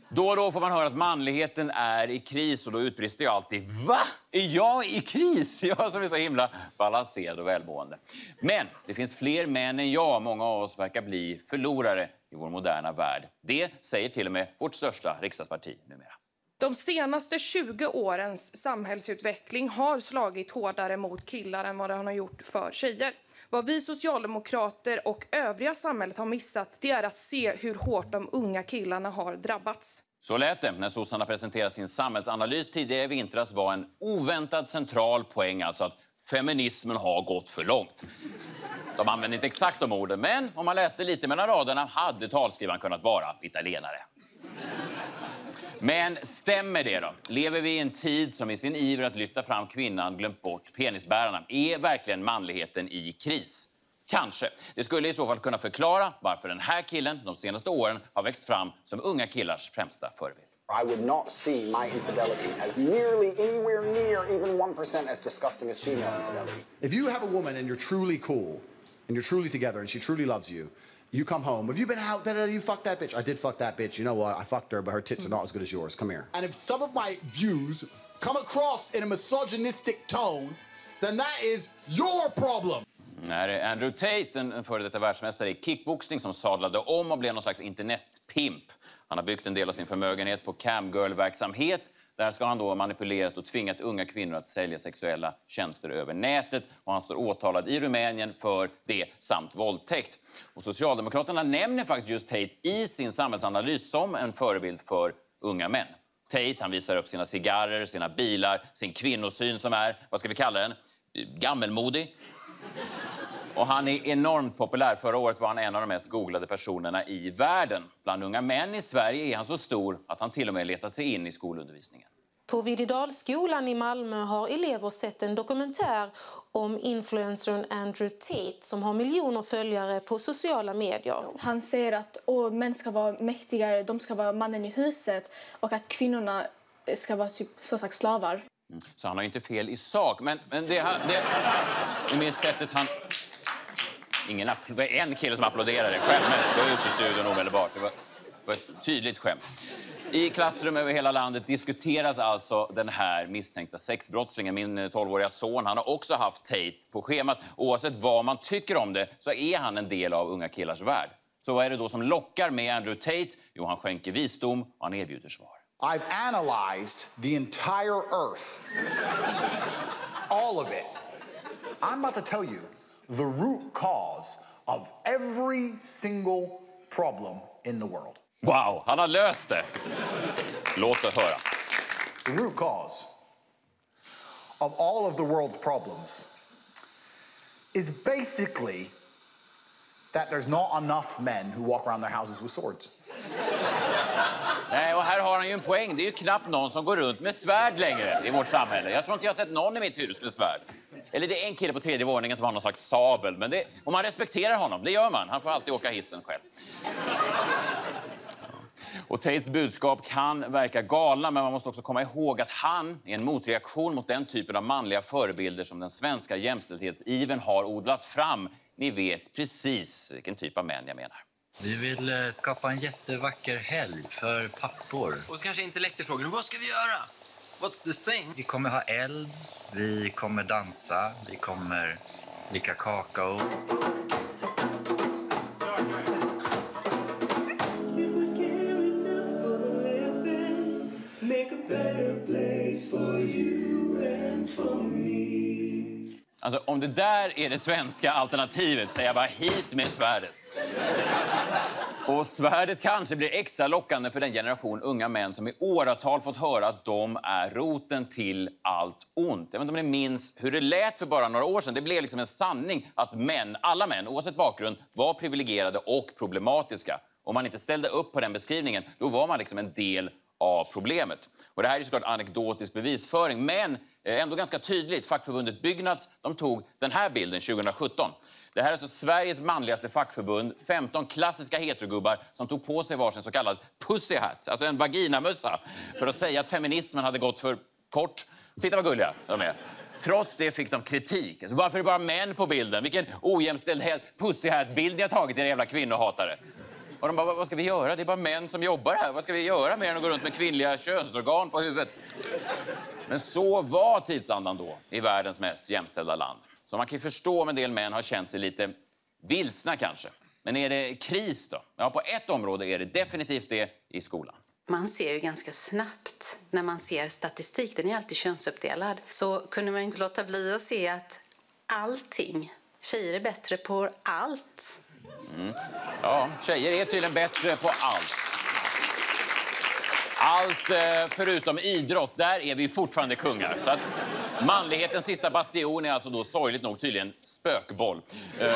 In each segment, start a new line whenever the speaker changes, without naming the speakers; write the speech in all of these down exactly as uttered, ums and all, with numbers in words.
Då och då får man höra att manligheten är i kris och då utbrister jag alltid: va? Är jag i kris? Jag som är så himla balanserad och välmående. Men det finns fler män än jag. Många av oss verkar bli förlorare i vår moderna värld. Det säger till och med vårt största riksdagsparti numera.
De senaste tjugo årens samhällsutveckling har slagit hårdare mot killar än vad den har gjort för tjejer. Vad vi socialdemokrater och övriga samhället har missat, det är att se hur hårt de unga killarna har drabbats.
Så lät det när sossarna presenterade sin samhällsanalys tidigare i vintras. Var en oväntad central poäng, alltså att feminismen har gått för långt. De använde inte exakt de orden, men om man läste lite mellan raderna hade talskrivaren kunnat vara italienare. Men stämmer det då? Lever vi i en tid som i sin iver att lyfta fram kvinnan glömt bort penisbärarna? Är verkligen manligheten i kris? Kanske. Det skulle i så fall kunna förklara varför den här killen de senaste åren har växt fram som unga killars främsta förebild.
I would not see my infidelity as nearly anywhere near even one percent as disgusting as female infidelity.
If you have a woman and you're truly cool and you're truly together and she truly loves you, you come home. Have you been out? Da-da-da, you fucked that bitch. I did fuck that bitch. You know what? I fucked her, but her tits are not as good as yours. Come here.
And if some of my views come across in a misogynistic tone, then that is your problem.
När Andrew Tate, en före detta världsmästare i kickboxning som sadlade om och blev någon slags internetpimp. Han har byggt en del av sin förmögenhet på camgirl-verksamhet. Där ska han då ha manipulerat och tvingat unga kvinnor att sälja sexuella tjänster över nätet. Och han står åtalad i Rumänien för det samt våldtäkt. Och Socialdemokraterna nämner faktiskt just Tate i sin samhällsanalys som en förebild för unga män. Tate, han visar upp sina cigarrer, sina bilar, sin kvinnosyn som är, vad ska vi kalla den, gammelmodig. Och han är enormt populär. Förra året var han en av de mest googlade personerna i världen. Bland unga män i Sverige är han så stor att han till och med letat sig in i skolundervisningen.
På Videdalsskolan i Malmö har elever sett en dokumentär om influencern Andrew Tate som har miljoner följare på sociala medier.
Han säger att åh, män ska vara mäktigare, de ska vara mannen i huset och att kvinnorna ska vara typ så sagt slavar.
Mm. Så han har inte fel i sak, men, men det, det, det är mer sättet han... Ingen en kille som applåderade skämmes. Gå ut i studion omedelbart. Det var, det var ett tydligt skämt. I klassrum över hela landet diskuteras alltså den här misstänkta sexbrottslingen. Min tolvåriga son, han har också haft Tate på schemat. Oavsett vad man tycker om det så är han en del av unga killars värld. Så vad är det då som lockar med Andrew Tate? Jo, han skänker visdom och han erbjuder svar.
I've analyzed the entire earth. All of it. I'm about to tell you the root cause of every single problem in the world.
Wow, han har löst det. Låt oss höra.
The root cause of all of the world's problems is basically that there's not enough men who walk around their houses with swords.
Nej, och här har han ju en poäng. Det är ju knappt någon som går runt med svärd längre i vårt samhälle. Jag tror inte jag har sett någon i mitt hus med svärd. Eller det är en kille på tredje våningen som har någon slags sabel. Men det, och man respekterar honom, det gör man. Han får alltid åka hissen själv. Och Tates budskap kan verka galna, men man måste också komma ihåg att han är en motreaktion mot den typen av manliga förebilder som den svenska jämställdhetsiven har odlat fram. Ni vet precis vilken typ av män jag menar.
Vi vill skapa en jättevacker helg för pappor.
Och kanske intellekterfrågan, vad ska vi göra? What's this thing?
Vi kommer ha eld, vi kommer dansa, vi kommer dricka kakao.
Alltså, om det där är det svenska alternativet säger jag bara hit med svärdet. Och svärdet kanske blir extra lockande för den generation unga män som i åratal fått höra att de är roten till allt ont. Jag vet inte om ni minns hur det lät för bara några år sedan. Det blev liksom en sanning att män, alla män, oavsett bakgrund, var privilegierade och problematiska. Om man inte ställde upp på den beskrivningen, då var man liksom en del av problemet. Och det här är såklart anekdotisk bevisföring, men ändå ganska tydligt. Fackförbundet Byggnads, de tog den här bilden tjugohundrasjutton. Det här är alltså Sveriges manligaste fackförbund. femton klassiska heterogubbar som tog på sig varsin så kallad pussy hat, alltså en vaginamössa, för att säga att feminismen hade gått för kort. Titta vad gulliga de är. Trots det fick de kritik. Alltså, varför är det bara män på bilden? Vilken ojämställd pussy hat-bild ni har tagit, era jävla kvinnohatare. Och de bara, vad ska vi göra? Det är bara män som jobbar här. Vad ska vi göra mer än att gå runt med kvinnliga könsorgan på huvudet? Men så var tidsandan då i världens mest jämställda land. Så man kan ju förstå om en del män har känt sig lite vilsna kanske. Men är det kris då? Ja, på ett område är det definitivt det i skolan.
Man ser ju ganska snabbt när man ser statistik, den är alltid könsuppdelad, så kunde man inte låta bli att se att allting, tjejer är bättre på allt.
Mm. Ja, tjejer är tydligen bättre på allt. Allt eh, förutom idrott, där är vi fortfarande kungar. Så att manlighetens sista bastion är alltså då sorgligt nog tydligen spökboll. Eh,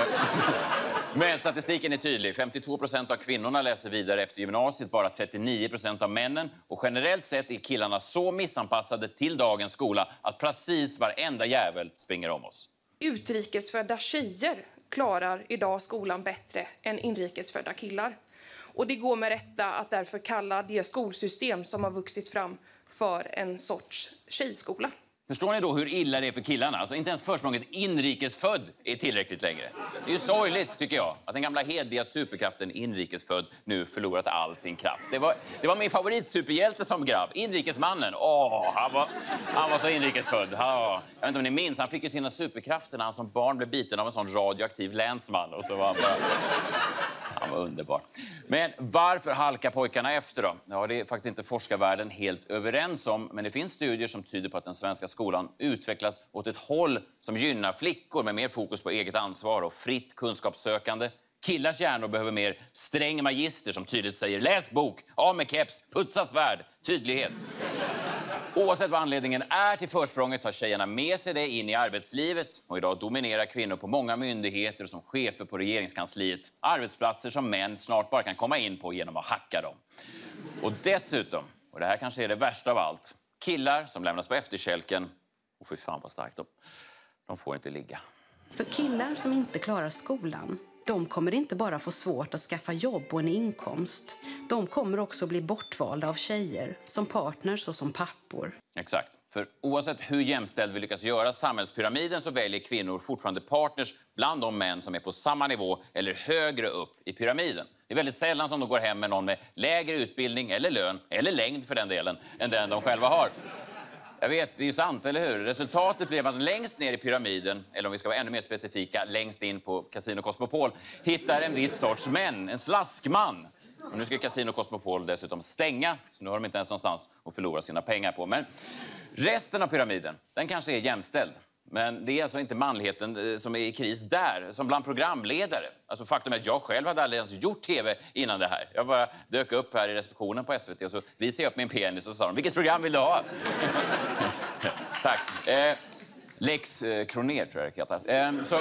men statistiken är tydlig. femtiotvå procent av kvinnorna läser vidare efter gymnasiet, bara trettionio procent av männen. Och generellt sett är killarna så missanpassade till dagens skola att precis varenda jävel springer om oss.
Utrikesfödda tjejer klarar idag skolan bättre än inrikesfödda killar. Och det går med rätta att därför kalla det skolsystem som har vuxit fram för en sorts tjejskola.
Förstår ni då hur illa det är för killarna? Alltså inte ens försprånget inrikesfödd är tillräckligt längre. Det är ju sorgligt, tycker jag, att den gamla hediga superkraften inrikesfödd nu förlorat all sin kraft. Det var, det var min favoritsuperhjälte som grabb. Inrikesmannen. Åh, han var, han var så inrikesfödd. Ja, jag vet inte om ni minns, han fick ju sina superkrafter när han som barn blev biten av en sån radioaktiv länsman. Och så var han bara... Han var underbar. Men varför halkar pojkarna efter då? Ja, det är faktiskt inte forskarvärlden helt överens om. Men det finns studier som tyder på att den svenska skolan utvecklats åt ett håll som gynnar flickor med mer fokus på eget ansvar och fritt kunskapssökande. Killars hjärnor behöver mer sträng magister som tydligt säger läs bok, av med keps, putsa svärd, tydlighet. Oavsett vad anledningen är till försprånget tar tjejerna med sig det in i arbetslivet. Och idag dominerar kvinnor på många myndigheter som chefer på regeringskansliet. Arbetsplatser som män snart bara kan komma in på genom att hacka dem. Och dessutom, och det här kanske är det värsta av allt, killar som lämnas på efterkälken, och fy fan vad starkt de, de får inte ligga.
För killar som inte klarar skolan, de kommer inte bara få svårt att skaffa jobb och en inkomst. De kommer också bli bortvalda av tjejer, som partners och som pappor.
Exakt. För oavsett hur jämställd vi lyckas göra samhällspyramiden så väljer kvinnor fortfarande partners bland de män som är på samma nivå eller högre upp i pyramiden. Det är väldigt sällan som de går hem med någon med lägre utbildning eller lön, eller längd för den delen, än den de själva har. Jag vet, det är ju sant, eller hur? Resultatet blev att längst ner i pyramiden, eller om vi ska vara ännu mer specifika, längst in på Casino Cosmopol, hittar en viss sorts män, en slaskman. Och nu ska Casino Cosmopol dessutom stänga, så nu har de inte ens någonstans att förlora sina pengar på. Men resten av pyramiden, den kanske är jämställd. Men det är alltså inte manligheten som är i kris där, som bland programledare. Alltså faktum är att jag själv hade aldrig ens gjort tv innan det här. Jag bara dök upp här i receptionen på S V T och så visade jag upp min penis och sa de, vilket program vill du ha? Tack. Eh, Lex eh, Kroner tror jag det kallas. Eh, så,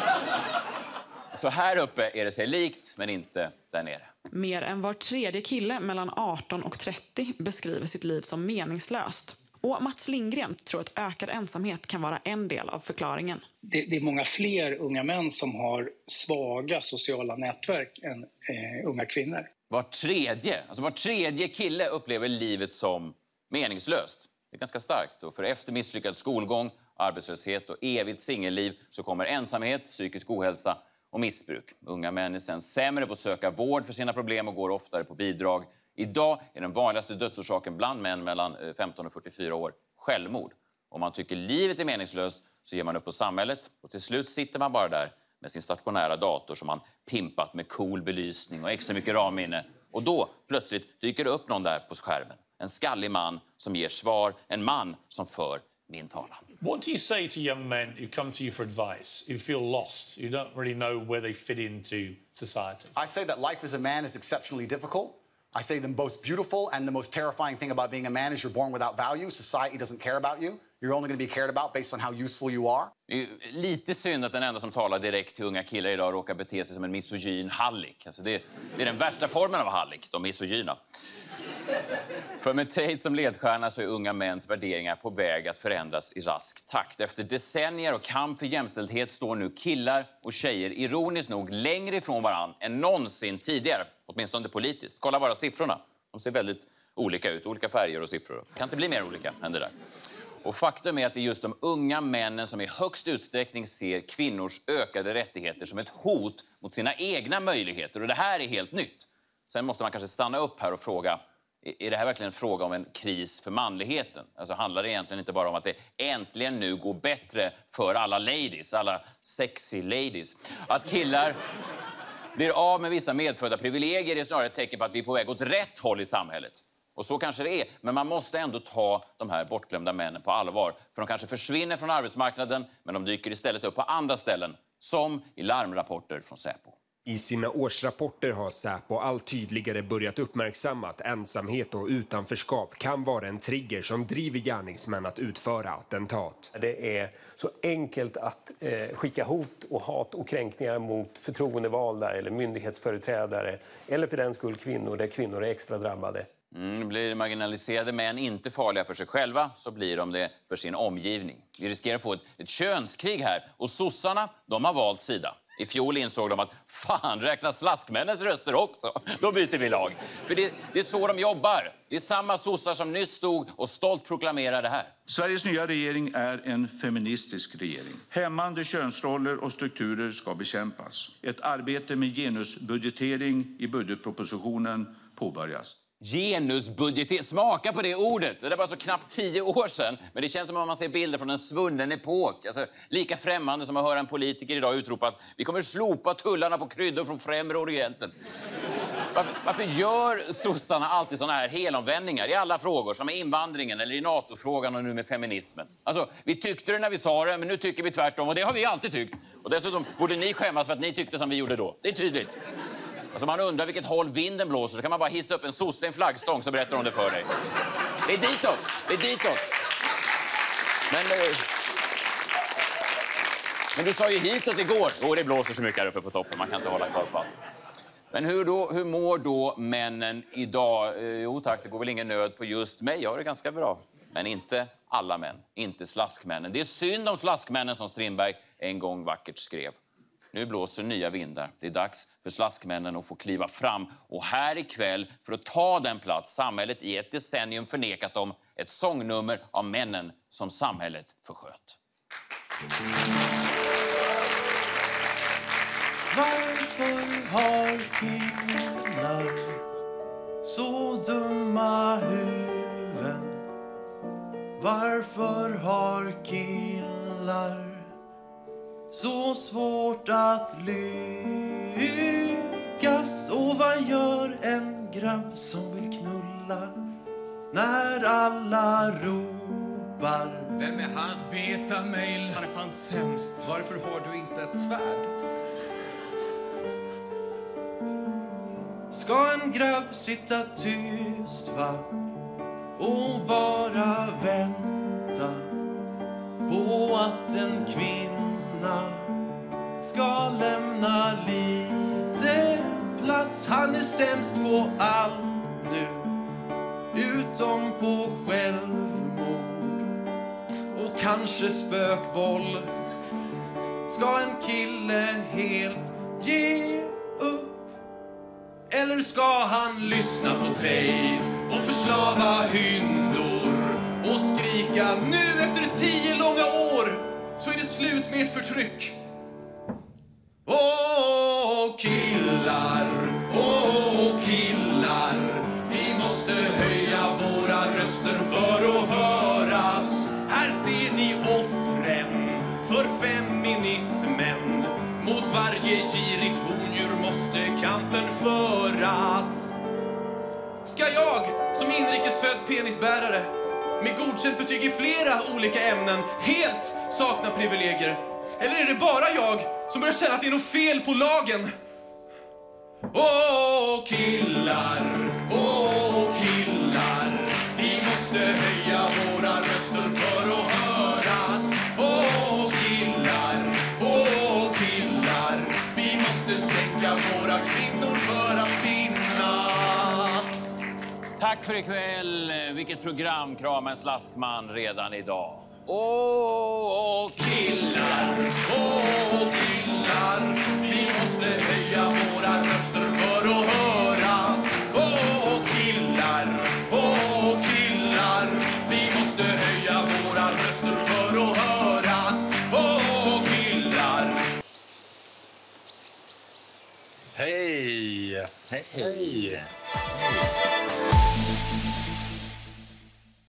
så här uppe är det sig likt, men inte där nere.
Mer än var tredje kille mellan arton och trettio beskriver sitt liv som meningslöst. Och Mats Lindgren tror att ökad ensamhet kan vara en del av förklaringen.
Det, det är många fler unga män som har svaga sociala nätverk än eh, unga kvinnor.
Var tredje, alltså var tredje kille upplever livet som meningslöst. Det är ganska starkt. Och för efter misslyckad skolgång, arbetslöshet och evigt singelliv så kommer ensamhet, psykisk ohälsa och missbruk. Unga män är sen sämre på att söka vård för sina problem och går oftare på bidrag. Idag är den vanligaste dödsorsaken bland män mellan femton och fyrtiofyra år självmord. Om man tycker livet är meningslöst så ger man upp på samhället och till slut sitter man bara där med sin stationära dator som man pimpat med cool belysning och extra mycket ramminne. Och då plötsligt dyker det upp någon där på skärmen. En skallig man som ger svar, en man som för min talan.
What do you say to young men who come to you for advice, who feel lost, who don't really know where they fit into society?
I say that life as a man is exceptionally difficult. I say the most beautiful and the most terrifying thing about being a man is you're born without value. Society doesn't care about you. You're only going to be cared about based on how useful you are.
Det är lite synd att den enda som talar direkt till unga killar idag råkar bete sig som en misogyn hallick. Alltså det, det är den värsta formen av hallick, de misogyna. För med Tate som ledstjärna så är unga mäns värderingar på väg att förändras i rask takt. Efter decennier och kamp för jämställdhet står nu killar och tjejer ironiskt nog längre ifrån varann än någonsin tidigare, åtminstone politiskt. Kolla bara siffrorna. De ser väldigt olika ut, olika färger och siffror. Kan inte bli mer olika än det där. Och faktum är att det är just de unga männen som i högst utsträckning ser kvinnors ökade rättigheter som ett hot mot sina egna möjligheter. Och det här är helt nytt. Sen måste man kanske stanna upp här och fråga, är det här verkligen en fråga om en kris för manligheten? Alltså handlar det egentligen inte bara om att det äntligen nu går bättre för alla ladies, alla sexy ladies? Att killar blir av med vissa medfödda privilegier är snarare ett tecken på att vi är på väg åt rätt håll i samhället. Och så kanske det är, men man måste ändå ta de här bortglömda männen på allvar. För de kanske försvinner från arbetsmarknaden, men de dyker istället upp på andra ställen, som i larmrapporter från Säpo.
I sina årsrapporter har Säpo allt tydligare börjat uppmärksamma att ensamhet och utanförskap kan vara en trigger som driver gärningsmän att utföra attentat.
Det är så enkelt att eh, skicka hot och hat och kränkningar mot förtroendevalda eller myndighetsföreträdare eller för den skull kvinnor där kvinnor är extra drabbade.
Mm, blir marginaliserade män inte farliga för sig själva så blir de det för sin omgivning. Vi riskerar att få ett, ett könskrig här och sossarna, de har valt sida. I fjol insåg de att fan, räknas slaskmännens röster också. Då byter vi lag. För det, det är så de jobbar. Det är samma sossar som nyss stod och stolt proklamerade det här.
Sveriges nya regering är en feministisk regering. Hämmande könsroller och strukturer ska bekämpas. Ett arbete med genusbudgetering i budgetpropositionen påbörjas.
Genusbudgetering. Smaka på det ordet. Det var så knappt tio år sedan. Men det känns som om man ser bilder från en svunnen epok. Alltså, lika främmande som att höra en politiker idag utropa att vi kommer slopa tullarna på kryddor från främre orienten. Varför, varför gör sossarna alltid såna här helomvändningar i alla frågor, som i invandringen eller i NATO-frågan och nu med feminismen? Alltså, vi tyckte det när vi sa det, men nu tycker vi tvärtom. Och det har vi alltid tyckt. Och dessutom borde ni skämmas för att ni tyckte som vi gjorde då. Det är tydligt. Alltså man undrar vilket håll vinden blåser, så kan man bara hissa upp en sosse, en flaggstång, så berättar de det för dig. Det är ditåt, det är ditåt. Men, eh, men du sa ju hitåt igår. Jo, det blåser så mycket här uppe på toppen, man kan inte hålla kvar på allt. Men hur, då, hur mår då männen idag? Eh, jo tack, det går väl ingen nöd på just mig, jag har det ganska bra. Men inte alla män, inte slaskmännen. Det är synd om slaskmännen som Strindberg en gång vackert skrev. Nu blåser nya vindar. Det är dags för slaskmännen att få kliva fram. Och här ikväll, för att ta den plats samhället i ett decennium förnekat dem, ett sångnummer av männen som samhället försköt.
Varför har killar så dumma huvuden? Varför har killar så svårt att lyckas? Och vad gör en grabb som vill knulla när alla ropar?
Vem är han? Beta-mail. Han är fan sämst. Varför har du inte ett svärd?
Ska en grabb sitta tyst, va? Och bara vänta på att en kvinna ska lämna lite plats? Han är sämst på allt nu, utom på självmord och kanske spökboll. Ska en kille helt ge upp? Eller ska han lyssna på Tate och förslava hyndor och skrika nu efter tio långa år så är det slut med ett förtryck? Åh, killar, åh, killar, vi måste höja våra röster för att höras. Här ser ni offren för feminismen. Mot varje girigt hondjur måste kampen föras. Ska jag, som inrikesfödd penisbärare med godkänt betyg i flera olika ämnen, helt sakna privilegier? Eller är det bara jag som börjar känna att det är något fel på lagen? Åh, killar, åh, killar, vi måste höja våra röster för att höras. Åh, killar, åh, killar, vi måste sänka våra kvinnor för att vinna.
Tack för ikväll. Vilket program, krama en slaskman redan idag. Åh, oh, killar,
åh, oh, killar, vi måste höja våra röster för att höras. Åh, oh, killar, åh, oh, killar, vi måste höja våra röster för att höras. Åh, oh, killar.
Hej! Hej, Hej.